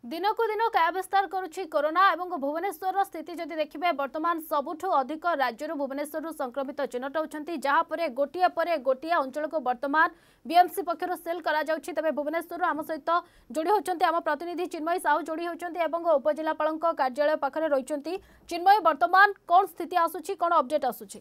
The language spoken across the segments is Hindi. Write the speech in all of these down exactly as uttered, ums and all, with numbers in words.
दिनक दिन क्या विस्तार करुच्ची कोरोना एवं भुवनेश्वर स्थिति जदि देखिए बर्तमान सबुठू अधिक राज्य भुवनेश्वर संक्रमित चिन्हट होती जहाँपर गोटे पर गोटे अंचल को बर्तमान बीएमसी पक्षर सेल करा जाउछि। तबे भुवनेश्वर आम सहित जोड़ी होती आम प्रतिनिधि चिन्मयी साहू जोड़ी होती उपजिलापाल कार्यालय पाखे रही। चिन्मयी बर्तमान कौन स्थिति आसुछि कौन अपडेट आसुछि?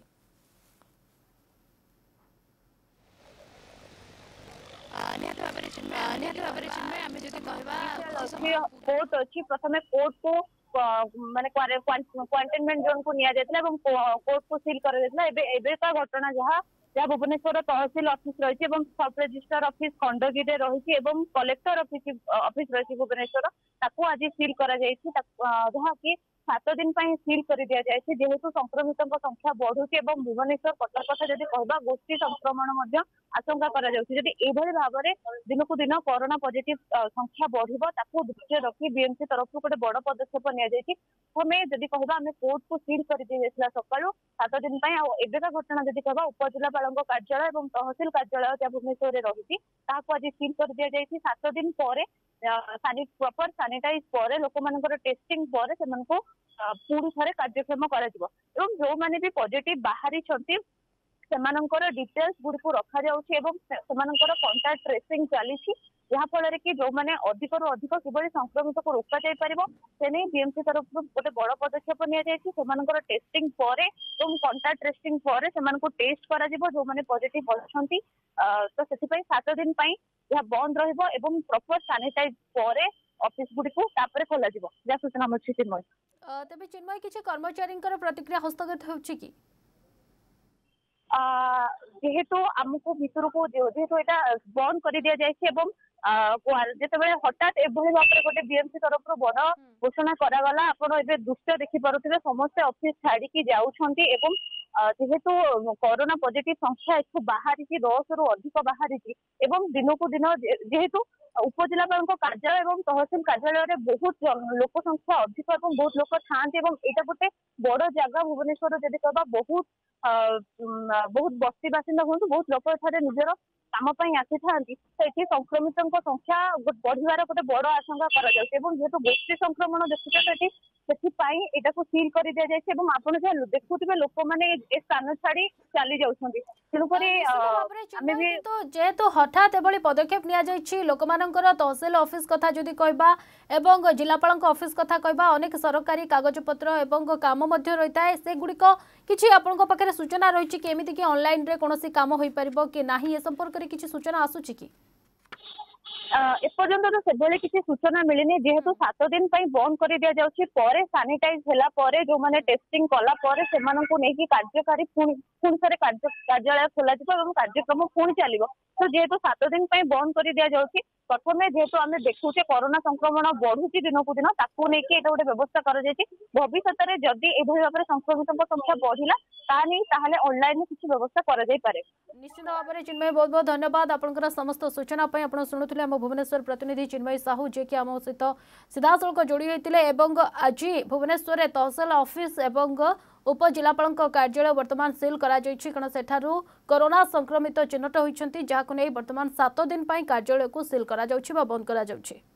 कोर्ट अच्छी प्रथम कोर्ट को माने क्वारंटाइनमेंट जोन को निया जायतिला एवं कोर्ट को सील कर देतिला। एबे एबे का घटना जहाँ जहाँ भुवनेश्वर तहसील ऑफिस रही सब रजिस्ट्रार ऑफिस खंडगिरी रही कलेक्टर ऑफिस ऑफिस रही भुवनेश्वर ताकू आज सील करा जायछि जहाँ कि सात दिन सील कर दि जाए जेहेतु संक्रमित संख्या बढ़ुची और भुवनेश्वर कटक कथा जब कहबा गोष्ठी संक्रमण आशंका करा जाउछि। जदि एभली भाबरे दिनकू दिन कोरोना पॉजिटिव संख्या बढ़िबो ताकू दृष्टि रखी बीएमसी तरफ गोटे बड़ पदक्षेप निया जायछि। हमें जदि कहबा हमें कोर्ट को सील कर दि जायतिला सकाळु सात दिन पई आ एबेका घटना जदि कहबा उपजिलापालक कार्यालय और तहसील कार्यालय जहाँ भुवनेश्वर रही ताकू आज सील कर दि जायछि। सात दिन पर प्रॉपर सैनिटाइज पर लोक मानकर टेस्टिंग पर सेमानकु पुणी थे कार्यक्रम कर जो मैंने भी पॉजिटिव बाहरी सेमानंकर डिटेल्स गुड़िक रखा जाउछि एवं सेमानंकर कांटेक्ट ट्रेसिंग चली जहाँ फल कि जो मैंने अधिक रु अधिक किभली संक्रमित को रोका जाय परिबो से नहीं बीएमसी तरफ गोटे बड़ पदक्षेप निया जायछि। सेमानंकर टेस्टिंग पर कांटेक्ट ट्रेसिंग पर सेमानकु टेस्ट करा जिवो जो मैंने पॉजिटिव अछंती तो सेति सात दिन पई यह बंद रहिबो एवं प्रॉपर सैनिटाइज पर ऑफिस गुड़ी को खोल जहाँ सूचना मिली। चिन्मय तेज चिन्मय किसी कर्मचारी प्रतिक्रिया हस्तगत होछि कि जेहेतु आमको भितर को जेहेतु यहाँ बंद कर दि जाए जिते हठात एभली भाव में गोटे बीएमसी तरफ बड़ घोषणा करागला आपण ए दृश्य देखिपे समस्ते ऑफिस छाड़ी जाऊँगी जेहेतु कोरोना पॉजिटिव संख्या एक बाहरी दस रु अधिक बाहरी दिनकू दिन जेहेतु उपजिलापाल कार्यालय और तहसील कार्यालय में बहुत लोक संख्या अधिक और बहुत लोक था यहाँ गोटे बड़ जगह भुवनेश्वर जब कहबा बहुत बहुत बस्ती बासिंदा हूँ बहुत लोक निजर काम आसी था संक्रमित संख्या बढ़िवार गोटे बड़ आशंका जेहेतु गोष्ठी संक्रमण देखुचे यहाँ को सील कर दि जाए आपड़ जहाँ देखुवे लोक मैंने स्थान छाड़ी चली जाऊँगी तेणुक जेहेतु हठात एभली पदक्षेप नि लोक तहसील ऑफिस कथा जदि कहबा एवं जिलापाल ऑफिस कथा कहबा अनेक सरकारी कागज पत्र एवं काम रही है से गुड़िक किसी आपण पाखे सूचना रही कि एमती कि ऑनलाइन रे कौन काम हो पार कि नहीं ए संपर्क में किसी सूचना आसूची कि एपर्यंत तो से किसी सूचना मिलनी जेहेतु सात दिन बंद कर दि जाउछि पर सैनिटाइज होला पर जो माने टेस्टिंग कला पर सेमानंकु नेकी कार्यकारी पुणी थे कार्यालय खोल कार्यक्रम पुणी चलो तो जेहेतु सात दिन बंद कर दि जाउछि प्रथम जेहेतु आम देखुचे कोरोना संक्रमण बढ़ुची दिनकू दिन ताकू नहीं गोटे व्यवस्था कर भविष्य में जदि एभली भाव में संक्रमित संख्या बढ़ला ताहले ऑनलाइन किसी व्यवस्था कर निश्चित भाव में। चिन्मय बहुत बहुत धन्यवाद आपंकर समस्त सूचना आप शुणुते आम भुवनेश्वर प्रतिनिधि चिन्मयी साहू जी कि आम सहित सीधा सड़क जोड़ी होते आज भुवनेश्वर तहसील ऑफिस एवं उपजिलापाल कार्यालय बर्तमान सील कारण सेठारु कोरोना संक्रमित चिन्हट होती जहाँ को नहीं बर्तमान सात दिन कार्यालय को सील करा बंद करा।